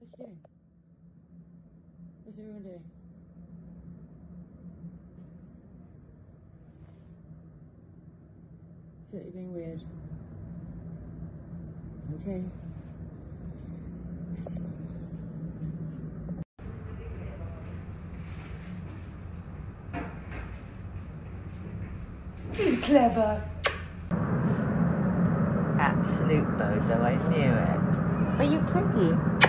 What's she doing? What's everyone doing? I feel like you're being weird. Okay. Let's go. You're clever. Absolute bozo, I knew it. But you're pretty.